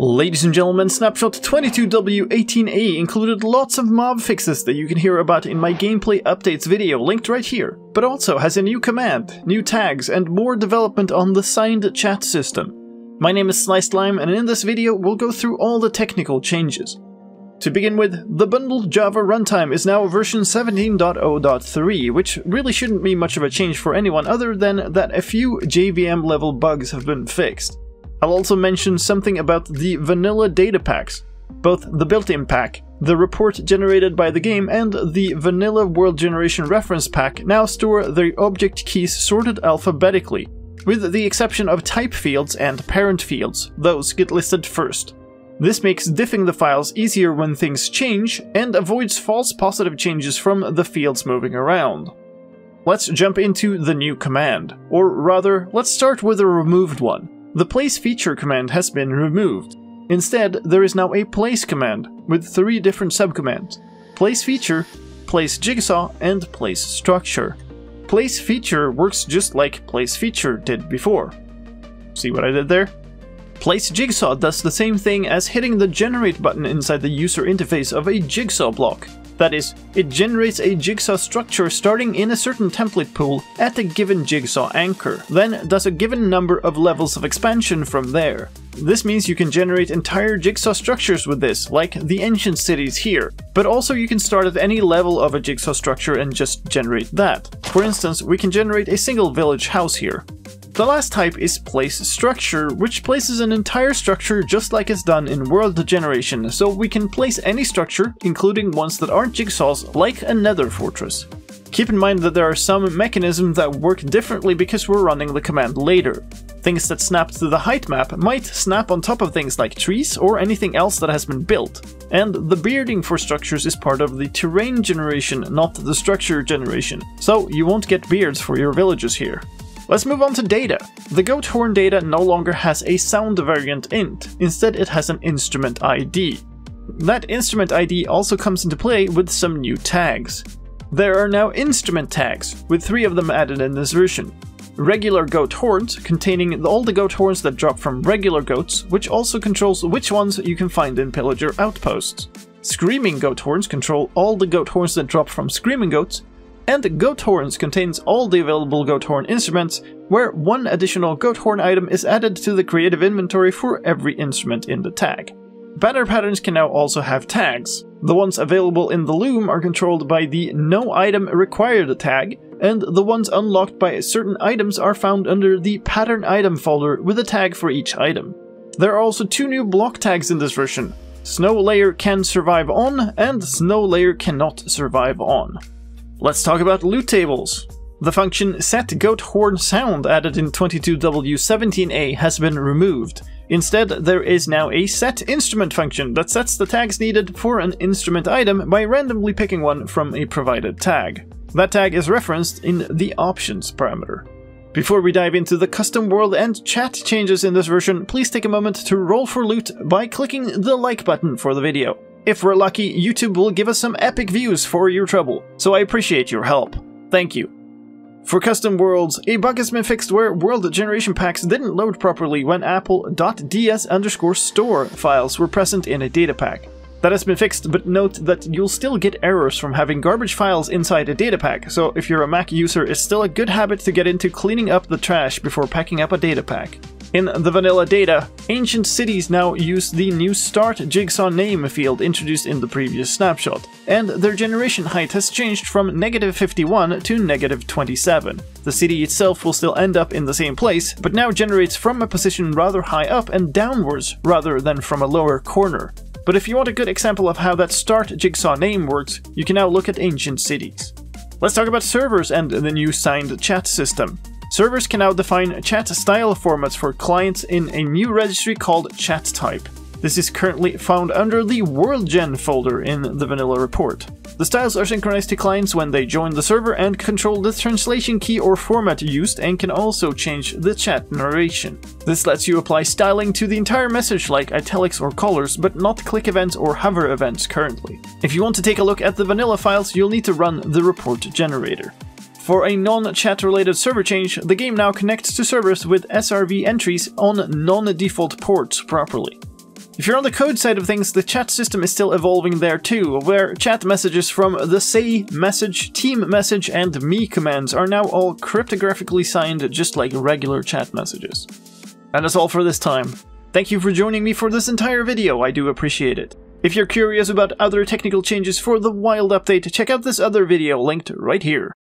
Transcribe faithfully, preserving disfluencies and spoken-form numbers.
Ladies and gentlemen, Snapshot twenty-two W eighteen A included lots of mob fixes that you can hear about in my gameplay updates video linked right here, but also has a new command, new tags, and more development on the signed chat system. My name is Sliced Lime, and in this video we'll go through all the technical changes. To begin with, the bundled Java runtime is now version seventeen point zero point three, which really shouldn't be much of a change for anyone other than that a few J V M level bugs have been fixed. I'll also mention something about the vanilla data packs. Both the built-in pack, the report generated by the game, and the vanilla world generation reference pack now store their object keys sorted alphabetically, with the exception of type fields and parent fields. Those get listed first. This makes diffing the files easier when things change, and avoids false positive changes from the fields moving around. Let's jump into the new command, or rather, let's start with a removed one. The place feature command has been removed. Instead, there is now a place command, with three different subcommands: place feature, place jigsaw, and place structure. Place feature works just like place feature did before. See what I did there? Place jigsaw does the same thing as hitting the generate button inside the user interface of a jigsaw block. That is, it generates a jigsaw structure starting in a certain template pool at a given jigsaw anchor, then does a given number of levels of expansion from there. This means you can generate entire jigsaw structures with this, like the ancient cities here, but also you can start at any level of a jigsaw structure and just generate that. For instance, we can generate a single village house here. The last type is place structure, which places an entire structure just like it's done in world generation, so we can place any structure, including ones that aren't jigsaws, like a nether fortress. Keep in mind that there are some mechanisms that work differently because we're running the command later. Things that snap to the height map might snap on top of things like trees or anything else that has been built. And the bearding for structures is part of the terrain generation, not the structure generation, so you won't get beards for your villages here. Let's move on to data. The goat horn data no longer has a sound variant int, instead it has an instrument I D. That instrument I D also comes into play with some new tags. There are now instrument tags, with three of them added in this version. Regular goat horns, containing all the goat horns that drop from regular goats, which also controls which ones you can find in pillager outposts. Screaming goat horns control all the goat horns that drop from screaming goats, and goat horns contains all the available goat horn instruments, where one additional goat horn item is added to the creative inventory for every instrument in the tag. Banner patterns can now also have tags. The ones available in the loom are controlled by the no item required tag, and the ones unlocked by certain items are found under the pattern item folder with a tag for each item. There are also two new block tags in this version: snow layer can survive on, and snow layer cannot survive on. Let's talk about loot tables. The function set goat horn sound added in twenty-two W seventeen A has been removed. Instead, there is now a set instrument function that sets the tags needed for an instrument item by randomly picking one from a provided tag. That tag is referenced in the options parameter. Before we dive into the custom world and chat changes in this version, please take a moment to roll for loot by clicking the like button for the video. If we're lucky, YouTube will give us some epic views for your trouble, so I appreciate your help. Thank you. For custom worlds, a bug has been fixed where world generation packs didn't load properly when apple.ds underscore store files were present in a data pack. That has been fixed, but note that you'll still get errors from having garbage files inside a data pack, so if you're a Mac user, it's still a good habit to get into cleaning up the trash before packing up a data pack. In the vanilla data, ancient cities now use the new start jigsaw name field introduced in the previous snapshot, and their generation height has changed from negative fifty-one to negative twenty-seven. The city itself will still end up in the same place, but now generates from a position rather high up and downwards rather than from a lower corner. But if you want a good example of how that start jigsaw name works, you can now look at ancient cities. Let's talk about servers and the new signed chat system. Servers can now define chat style formats for clients in a new registry called chat type. This is currently found under the worldgen folder in the vanilla report. The styles are synchronized to clients when they join the server and control the translation key or format used, and can also change the chat narration. This lets you apply styling to the entire message like italics or colors, but not click events or hover events currently. If you want to take a look at the vanilla files, you'll need to run the report generator. For a non-chat related server change, the game now connects to servers with S R V entries on non-default ports properly. If you're on the code side of things, the chat system is still evolving there too, where chat messages from the say message, team message, and me commands are now all cryptographically signed just like regular chat messages. And that's all for this time. Thank you for joining me for this entire video, I do appreciate it. If you're curious about other technical changes for the Wild update, check out this other video linked right here.